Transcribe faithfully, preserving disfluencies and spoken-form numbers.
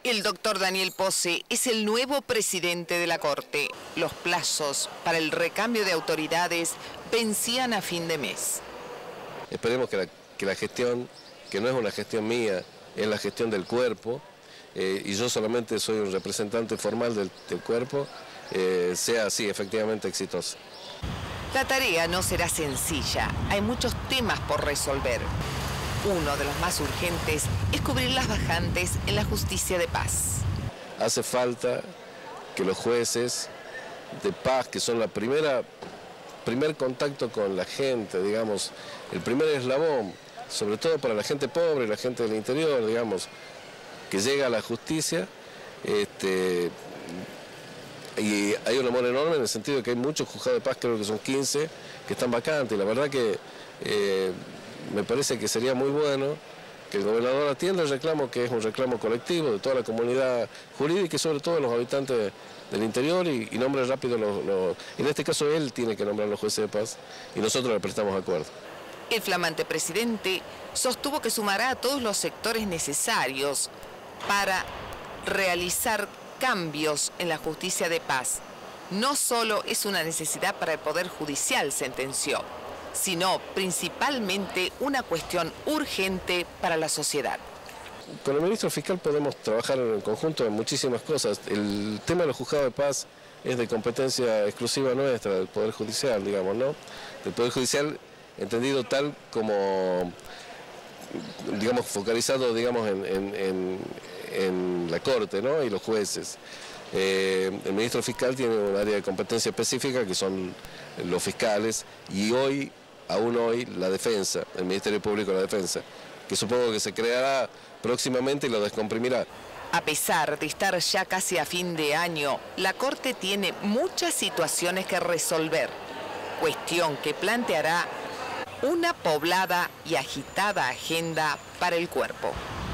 El doctor Daniel Pose es el nuevo presidente de la Corte. Los plazos para el recambio de autoridades vencían a fin de mes. Esperemos que la, que la gestión, que no es una gestión mía, es la gestión del cuerpo, eh, y yo solamente soy un representante formal del, del cuerpo, eh, sea así efectivamente exitosa. La tarea no será sencilla, hay muchos temas por resolver. Uno de los más urgentes es cubrir las vacantes en la justicia de paz. Hace falta que los jueces de paz, que son la primera, primer contacto con la gente, digamos, el primer eslabón, sobre todo para la gente pobre, la gente del interior, digamos, que llega a la justicia, este, y hay un amor enorme en el sentido de que hay muchos juzgados de paz, creo que son quince, que están vacantes, y la verdad que eh, me parece que sería muy bueno que el gobernador atienda el reclamo, que es un reclamo colectivo de toda la comunidad jurídica y sobre todo de los habitantes del interior, y, y nombre rápido los, los... En este caso él tiene que nombrar los jueces de paz y nosotros le prestamos acuerdo. El flamante presidente sostuvo que sumará a todos los sectores necesarios para realizar cambios en la justicia de paz. No solo es una necesidad para el Poder Judicial, sentenció, sino principalmente una cuestión urgente para la sociedad. Con el ministro fiscal podemos trabajar en conjunto en muchísimas cosas. El tema de los juzgados de paz es de competencia exclusiva nuestra, del Poder Judicial, digamos, ¿no? Del Poder Judicial entendido tal como, digamos, focalizado, digamos, en, en, en, en la Corte, ¿no? Y los jueces. Eh, el ministro fiscal tiene un área de competencia específica que son los fiscales, y hoy, aún hoy, la defensa, el Ministerio Público de la Defensa, que supongo que se creará próximamente y lo descomprimirá. A pesar de estar ya casi a fin de año, la Corte tiene muchas situaciones que resolver, cuestión que planteará una poblada y agitada agenda para el cuerpo.